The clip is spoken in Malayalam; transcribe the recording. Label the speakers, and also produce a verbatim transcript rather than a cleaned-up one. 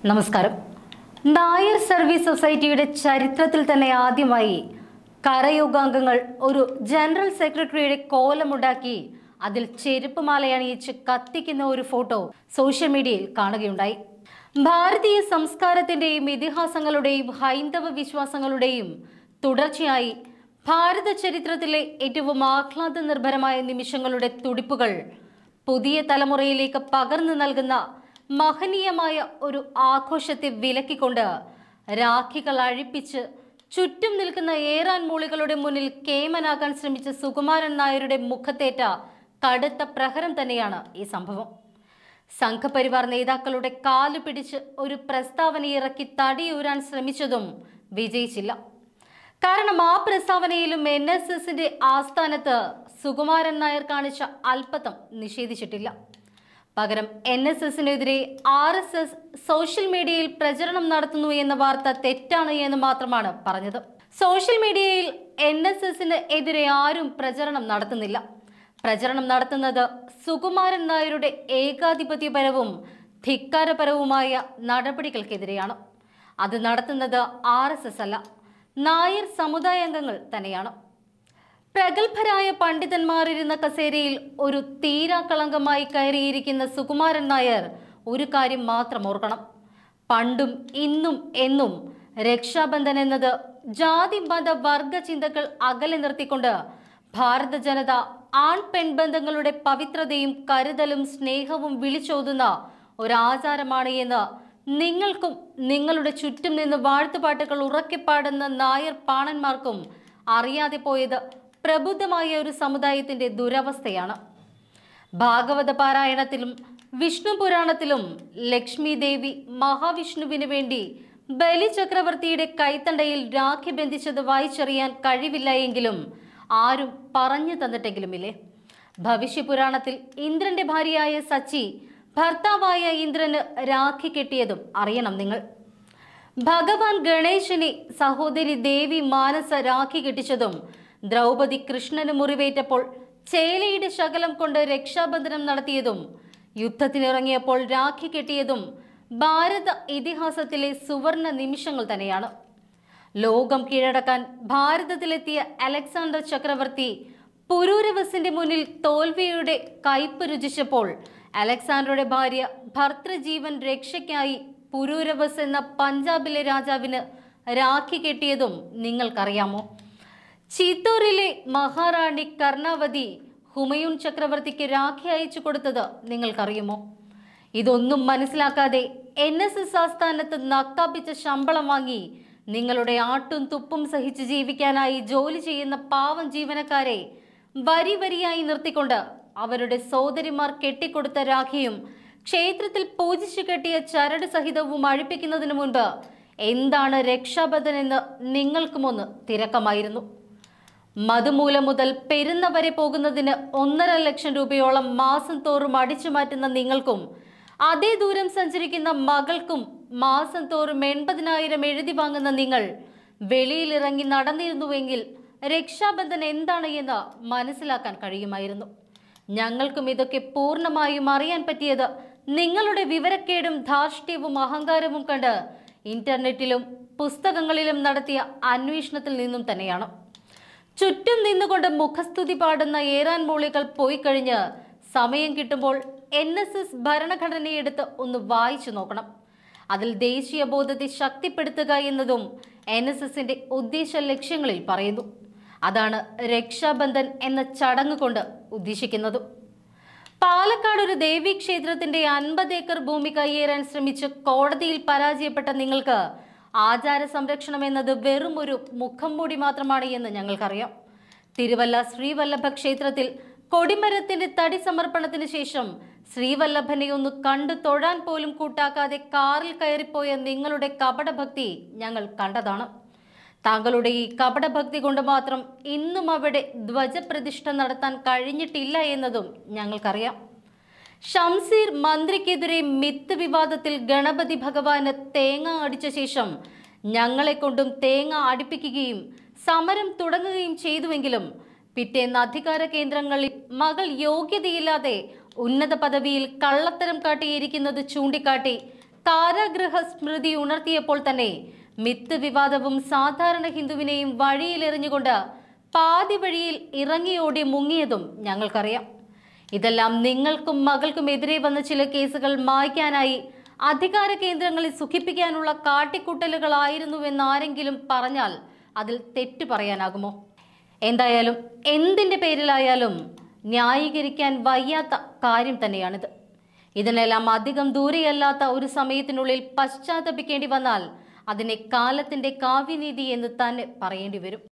Speaker 1: നമസ്കാരം. നായർ സർവീസ് സൊസൈറ്റിയുടെ ചരിത്രത്തിൽ തന്നെ ആദ്യമായി കരയോഗാംഗങ്ങൾ ഒരു ജനറൽ സെക്രട്ടറിയുടെ കോലമുണ്ടാക്കി അതിൽ ചെരുപ്പുമാല അണിയിച്ച് കത്തിക്കുന്ന ഒരു ഫോട്ടോ സോഷ്യൽ മീഡിയയിൽ കാണുകയുണ്ടായി. ഭാരതീയ സംസ്കാരത്തിന്റെയും ഇതിഹാസങ്ങളുടെയും ഹൈന്ദവ വിശ്വാസങ്ങളുടെയും തുടർച്ചയായി ഭാരത ചരിത്രത്തിലെ ഏറ്റവും ആഹ്ലാദ നിർഭരമായ നിമിഷങ്ങളുടെ തുടിപ്പുകൾ പുതിയ തലമുറയിലേക്ക് പകർന്നു നൽകുന്ന മഹനീയമായ ഒരു ആഘോഷത്തെ വിലക്കിക്കൊണ്ട് രാഖികൾ അഴിപ്പിച്ച് ചുറ്റും നിൽക്കുന്ന ഏറാൻ മൂളികളുടെ മുന്നിൽ കേമനാകാൻ ശ്രമിച്ച സുകുമാരൻ നായരുടെ മുഖത്തേറ്റ കടുത്ത പ്രഹരം തന്നെയാണ് ഈ സംഭവം. സംഘപരിവാർ നേതാക്കളുടെ കാലു പിടിച്ച് ഒരു പ്രസ്താവന ഇറക്കി തടിയൂരാൻ ശ്രമിച്ചതും വിജയിച്ചില്ല. കാരണം ആ പ്രസ്താവനയിലും എൻ എസ് എസിന്റെ ആസ്ഥാനത്ത് സുകുമാരൻ നായർ കാണിച്ച അല്പത്തം നിഷേധിച്ചിട്ടില്ല. പകരം എൻ എസ് എസിനെതിരെ ആർ എസ് എസ് സോഷ്യൽ മീഡിയയിൽ പ്രചരണം നടത്തുന്നു എന്ന വാർത്ത തെറ്റാണ് എന്ന് മാത്രമാണ് പറഞ്ഞത്. സോഷ്യൽ മീഡിയയിൽ എൻ എസ് എസിന് എതിരെ ആരും പ്രചരണം നടത്തുന്നില്ല. പ്രചരണം നടത്തുന്നത് സുകുമാരൻ നായരുടെ ഏകാധിപത്യപരവും ധിക്കാരപരവുമായ നടപടികൾക്കെതിരെയാണ്. അത് നടത്തുന്നത് ആർ എസ് എസ് അല്ല, നായർ സമുദായാംഗങ്ങൾ തന്നെയാണ്. പ്രഗത്ഭരായ പണ്ഡിതന്മാരിരുന്ന കസേരയിൽ ഒരു തീരാക്കളങ്കമായി കയറിയിരിക്കുന്ന സുകുമാരൻ നായർ ഒരു കാര്യം മാത്രം ഓർക്കണം. പണ്ടും ഇന്നും എന്നും രക്ഷാബന്ധൻ എന്നത് ജാതി മത വർഗ ചിന്തകൾ അകലെ നിർത്തിക്കൊണ്ട് ഭാരത ജനത ആൺ പെൺബന്ധങ്ങളുടെ പവിത്രതയും കരുതലും സ്നേഹവും വിളിച്ചോതുന്ന ഒരാചാരമാണ് എന്ന് നിങ്ങൾക്കും നിങ്ങളുടെ ചുറ്റും നിന്ന് വാഴ്ത്തുപാട്ടുകൾ ഉറക്കെ പാടുന്ന നായർ പാണന്മാർക്കും അറിയാതെ പോയത് പ്രബുദ്ധമായ ഒരു സമുദായത്തിന്റെ ദുരവസ്ഥയാണ്. ഭാഗവത പാരായണത്തിലും വിഷ്ണു പുരാണത്തിലും ലക്ഷ്മി ദേവി മഹാവിഷ്ണുവിന് വേണ്ടി ബലി ചക്രവർത്തിയുടെ കൈത്തണ്ടയിൽ രാഖി ബന്ധിച്ചത് വായിച്ചറിയാൻ കഴിവില്ല എങ്കിലും ആരും പറഞ്ഞു തന്നിട്ടെങ്കിലുമില്ലേ? ഭവിഷ്യപുരാണത്തിൽ ഇന്ദ്രന്റെ ഭാര്യയായ സച്ചി ഭർത്താവായ ഇന്ദ്രന് രാഖി കെട്ടിയതും അറിയണം നിങ്ങൾ. ഭഗവാൻ ഗണേശനെ സഹോദരി ദേവി മാനസ രാഖി കെട്ടിച്ചതും ദ്രൗപദി കൃഷ്ണന് മുറിവേറ്റപ്പോൾ ചേലയുടെ ശകലം കൊണ്ട് രക്ഷാബന്ധനം നടത്തിയതും യുദ്ധത്തിനിറങ്ങിയപ്പോൾ രാഖി കെട്ടിയതും ഭാരത ഇതിഹാസത്തിലെ സുവർണ നിമിഷങ്ങൾ തന്നെയാണ്. ലോകം കീഴടക്കാൻ ഭാരതത്തിലെത്തിയ അലക്സാണ്ടർ ചക്രവർത്തി പുരൂരവസിന്റെ മുന്നിൽ തോൽവിയുടെ കയ്പ് രുചിച്ചപ്പോൾ അലക്സാണ്ടറുടെ ഭാര്യ ഭർത്തൃജീവൻ രക്ഷയ്ക്കായി പുരൂരവസ് എന്ന പഞ്ചാബിലെ രാജാവിന് രാഖി കെട്ടിയതും നിങ്ങൾക്കറിയാമോ? ചിത്തൂരിലെ മഹാറാണി കർണാവതി ഹുമയൂൺ ചക്രവർത്തിക്ക് രാഖി അയച്ചു കൊടുത്തത് നിങ്ങൾക്കറിയുമോ? ഇതൊന്നും മനസ്സിലാക്കാതെ എൻ എസ് എസ് ആസ്ഥാനത്ത് നക്കാപ്പിച്ച ശമ്പളം വാങ്ങി നിങ്ങളുടെ ആട്ടും തുപ്പും സഹിച്ച് ജീവിക്കാനായി ജോലി ചെയ്യുന്ന പാവം ജീവനക്കാരെ വരി വരിയായി നിർത്തിക്കൊണ്ട് അവരുടെ സോദരിമാർ കെട്ടിക്കൊടുത്ത രാഖിയും ക്ഷേത്രത്തിൽ പൂജിച്ചു കെട്ടിയ ചരട് സഹിതവും അഴിപ്പിക്കുന്നതിന് മുൻപ് എന്താണ് രക്ഷാബന്ധൻ എന്ന് നിങ്ങൾക്കുമൊന്ന് തിരക്കമായിരുന്നു. മധുമൂലം മുതൽ പെരുന്ന വരെ പോകുന്നതിന് ഒന്നര ലക്ഷം രൂപയോളം മാസം തോറും അടിച്ചു മാറ്റുന്ന നിങ്ങൾക്കും അതേ ദൂരം സഞ്ചരിക്കുന്ന മകൾക്കും മാസം തോറും എൺപതിനായിരം എഴുതി വാങ്ങുന്ന നിങ്ങൾ വെളിയിലിറങ്ങി നടന്നിരുന്നുവെങ്കിൽ രക്ഷാബന്ധൻ എന്താണ് എന്ന് മനസ്സിലാക്കാൻ കഴിയുമായിരുന്നു. ഞങ്ങൾക്കും ഇതൊക്കെ പൂർണ്ണമായും അറിയാൻ പറ്റിയത് നിങ്ങളുടെ വിവരക്കേടും ധാർഷ്ട്യവും അഹങ്കാരവും കണ്ട് ഇന്റർനെറ്റിലും പുസ്തകങ്ങളിലും നടത്തിയ അന്വേഷണത്തിൽ നിന്നും തന്നെയാണ്. ചുറ്റും നിന്നുകൊണ്ട് മുഖസ്തുതി പാടുന്ന ഏറാൻ മൂളികൾ പോയി കഴിഞ്ഞ് സമയം കിട്ടുമ്പോൾ എൻ എസ് എസ് ഭരണഘടനയെടുത്ത് ഒന്ന് വായിച്ചു നോക്കണം. അതിൽ ദേശീയ ബോധത്തെ ശക്തിപ്പെടുത്തുക എന്നതും എൻ എസ് എസിന്റെ ഉദ്ദേശ ലക്ഷ്യങ്ങളിൽ പറയുന്നു. അതാണ് രക്ഷാബന്ധൻ എന്ന ചടങ്ങ് കൊണ്ട് ഉദ്ദേശിക്കുന്നത്. പാലക്കാട് ഒരു ദേവീക്ഷേത്രത്തിന്റെ അൻപത് ഏക്കർ ഭൂമി കയ്യേറാൻ ശ്രമിച്ച് കോടതിയിൽ പരാജയപ്പെട്ട നിങ്ങൾക്ക് ആചാര സംരക്ഷണം എന്നത് വെറും ഒരു മുഖം മൂടി മാത്രമാണ് എന്ന് ഞങ്ങൾക്കറിയാം. തിരുവല്ല ശ്രീവല്ലഭ ക്ഷേത്രത്തിൽ കൊടിമരത്തിന്റെ തടി സമർപ്പണത്തിന് ശേഷം ശ്രീവല്ലഭനെ ഒന്ന് കണ്ടു തൊഴാൻ പോലും കൂട്ടാക്കാതെ കാറിൽ കയറിപ്പോയ നിങ്ങളുടെ കപടഭക്തി ഞങ്ങൾ കണ്ടതാണ്. താങ്കളുടെ ഈ കപടഭക്തി കൊണ്ട് മാത്രം ഇന്നും അവിടെ ധ്വജപ്രതിഷ്ഠ നടത്താൻ കഴിഞ്ഞിട്ടില്ല എന്നതും ഞങ്ങൾക്കറിയാം. ഷംസീർ മന്ത്രിക്കെതിരെ മിത്ത് വിവാദത്തിൽ ഗണപതി ഭഗവാന് തേങ്ങ അടിച്ച ശേഷം ഞങ്ങളെ കൊണ്ടും തേങ്ങ അടിപ്പിക്കുകയും സമരം തുടങ്ങുകയും ചെയ്തുവെങ്കിലും പിറ്റേന്ന് അധികാര കേന്ദ്രങ്ങളിൽ മകൾ യോഗ്യതയില്ലാതെ ഉന്നത പദവിയിൽ കള്ളത്തരം കാട്ടിയിരിക്കുന്നത് ചൂണ്ടിക്കാട്ടി കാരാഗൃഹ സ്മൃതി ഉണർത്തിയപ്പോൾ തന്നെ മിത്ത് വിവാദവും സാധാരണ ഹിന്ദുവിനെയും വഴിയിലെറിഞ്ഞുകൊണ്ട് പാതി വഴിയിൽ ഇറങ്ങിയോടി മുങ്ങിയതും ഞങ്ങൾക്കറിയാം. ഇതെല്ലാം നിങ്ങൾക്കും മകൾക്കും എതിരെ വന്ന ചില കേസുകൾ മായ്ക്കാനായി അധികാര കേന്ദ്രങ്ങളിൽ സുഖിപ്പിക്കാനുള്ള കാട്ടിക്കൂട്ടലുകളായിരുന്നുവെന്ന് ആരെങ്കിലും പറഞ്ഞാൽ അതിൽ തെറ്റു പറയാനാകുമോ? എന്തായാലും എന്തിന്റെ പേരിലായാലും ന്യായീകരിക്കാൻ വയ്യാത്ത കാര്യം തന്നെയാണിത്. ഇതിനെല്ലാം അധികം ദൂരെയല്ലാത്ത ഒരു സമയത്തിനുള്ളിൽ പശ്ചാത്തപിക്കേണ്ടി വന്നാൽ അതിനെ കാലത്തിന്റെ കാവ്യനീതി എന്ന് തന്നെ പറയേണ്ടി വരും.